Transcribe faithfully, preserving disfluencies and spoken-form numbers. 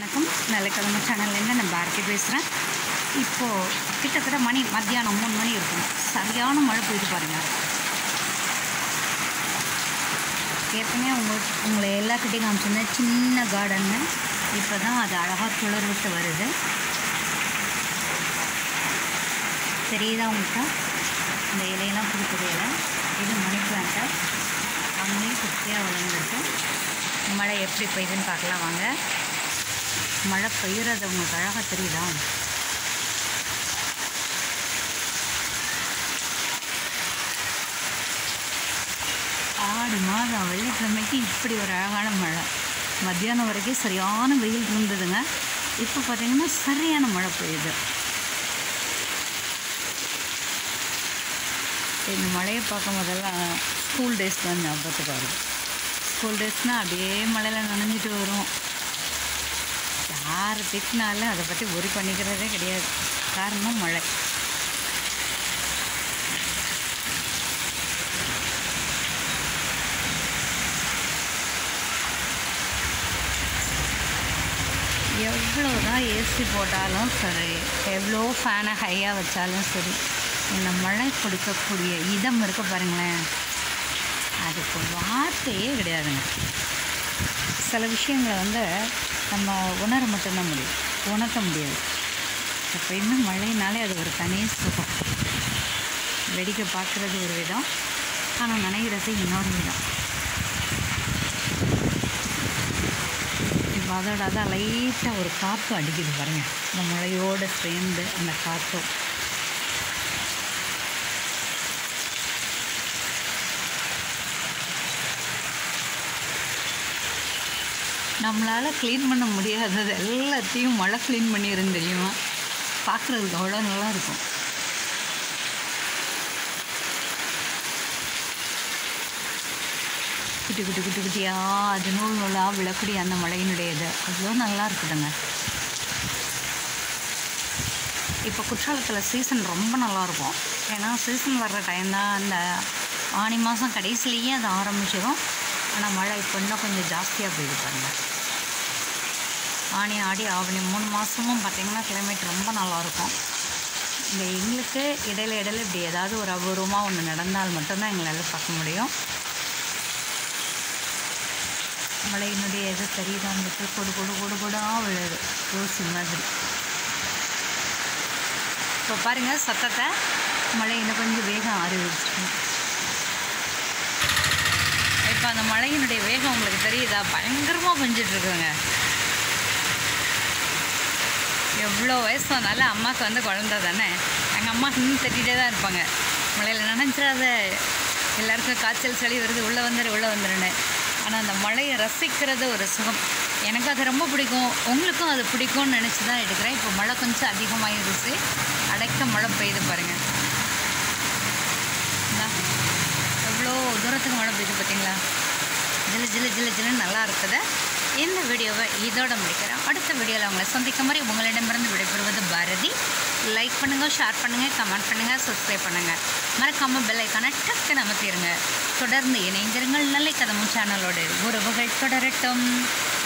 வணக்கம். நல்லக்கிழமை சேனல்லேருந்து நான் பாரதி பேசுகிறேன். இப்போது கிட்டத்தட்ட மணி மத்தியானம் மூணு மணி இருக்கும். சரியான மழை பெய்து பாருங்கள். ஏற்கனவே உங்கள் உங்களை எல்லாக்கிட்டையும் காமிச்சிருந்தேன் சின்ன கார்டன்னு. இப்போ தான் அது அழகாக துளிர் விட்டு வருது. தெரியுதா உங்களுக்கு? இந்த இலையெல்லாம் புது புது இலை. இது மணி பிளான்ட்டை அவங்களே குட்டியாக வளர்ந்துருக்கு. மழை எப்படி பெய்யுதுன்னு பார்க்கலாம் வாங்க. மழை பெய்யுறது உங்களுக்கு அழகாக தெரியுதா? ஆடி மாதம் வெள்ளிக்கிழமைக்கு இப்படி ஒரு அழகான மழை. மத்தியானம் வரைக்கும் சரியான வெயில் இருந்ததுங்க. இப்போ பார்த்திங்கன்னா சரியான மழை பெய்யுது. இந்த மழையை பார்க்கும் போதெல்லாம் ஸ்கூல் டேஸ் தான் ஞாபகத்துக்கு வருது. ஸ்கூல் டேஸ்னால் அப்படியே மழையில் நனைஞ்சிட்டு வரும். யார் திட்டினாலும் அதை பற்றி ஒரி பண்ணிக்கிறதே கிடையாது. காரணம் மழை. எவ்வளோ தான் ஏசி போட்டாலும் சரி, எவ்வளோ ஃபேனை ஹையாக வச்சாலும் சரி, இந்த மழை கொடுக்கக்கூடிய இதம் இருக்க பாருங்களேன், அதுக்கு வார்த்தையே கிடையாதுங்க. சில விஷயங்களை வந்து நம்ம உணர மட்டும்தான் முடியும், உணர்த்த முடியாது. இப்போ இன்னும் மழையினாலே அது ஒரு தனி சுகம். வெடிக்க பார்க்குறது ஒரு விதம், ஆனால் நனைகிறது இன்னொரு விதம். இப்போ அதோட அதான் லைட்டாக ஒரு காற்று அடிக்குது பாருங்கள். இந்த மழையோடு சேர்ந்து அந்த காற்றும் நம்மளால் க்ளீன் பண்ண முடியாதது எல்லாத்தையும் மழை க்ளீன் பண்ணிடுன்னு தெரியுமா? பார்க்குறதுக்கு அவ்வளோ நல்லா இருக்கும். குட்டி குட்டி குட்டி குட்டியாக அது நூல் நூலாக விழக்கூடிய அந்த மழையினுடையது அவ்வளோ நல்லா இருக்குதுங்க. இப்போ குற்றாலத்தில் சீசன் ரொம்ப நல்லாயிருக்கும். ஏன்னா சீசன் வர்ற டைம் தான் அந்த ஆனி மாதம் கடைசிலேயே அது ஆரம்பிச்சிடும். ஆனால் மழை இப்போ இன்னும் கொஞ்சம் ஜாஸ்தியாக போயிது பாருங்கள். ஆனி ஆடி ஆவணி மூணு மாதமும் பார்த்திங்கன்னா கிளைமேட் ரொம்ப நல்லாயிருக்கும். இந்த எங்களுக்கு இடையில இடையில இப்படி ஏதாவது ஒரு அபூர்வமாக ஒன்று நடந்தால் மட்டும்தான் எங்களால் பார்க்க முடியும். மழையினுடைய எது தெரியுதா? வந்துட்டு கொடு கொடு கொடு கொடாக விழுது ரோசி மாதிரி. இப்போ பாருங்கள் சத்தத்தை. மழை இன்னும் கொஞ்சம் வேகம் ஆரம்பிச்சிருக்கு. இப்போ அந்த மழையினுடைய வேகம் உங்களுக்கு தெரியுதா? பயங்கரமாக பெஞ்சிட்ருக்குங்க. எவ்வளோ வயசானாலும் அம்மாவுக்கு வந்து குழந்த தானே. எங்கள் அம்மா இன்னும் தட்டிகிட்டே தான் இருப்பாங்க, மழையில் நினைச்சிடாத, எல்லாருக்கும் காய்ச்சல் சளி வருது, உள்ளே வந்துடு உள்ளே வந்துடுன்னு. ஆனால் அந்த மழையை ரசிக்கிறது ஒரு சுகம். எனக்கு அது ரொம்ப பிடிக்கும், உங்களுக்கும் அது பிடிக்கும்னு நினச்சி தான் எடுக்கிறேன். இப்போ மழை கொஞ்சம் அதிகமாகிருச்சு. அடைக்க மழை பெய்யுது பாருங்கள். எவ்வளோ தூரத்துக்கு மழை பெய்யுது பார்த்தீங்களா? ஜில்லு ஜில்லு ஜில்லு ஜில்லுன்னு நல்லா இருக்குது. இந்த வீடியோவை இதோட முடிக்கிறேன். அடுத்த வீடியோவில் உங்களை சந்திக்க மாதிரி உங்களிடமிருந்து விடைபெறுவது பாரதி. லைக் பண்ணுங்கள், ஷேர் பண்ணுங்கள், கமெண்ட் பண்ணுங்கள், சப்ஸ்கிரைப் பண்ணுங்கள். மறக்காமல் பெல் ஐக்கானை டக்குன்னு அமர்த்திடுங்க. தொடர்ந்து இணைந்திருங்கள். நல்ல கதமும் சேனலோடு உறவுகள் தொடரட்டும்.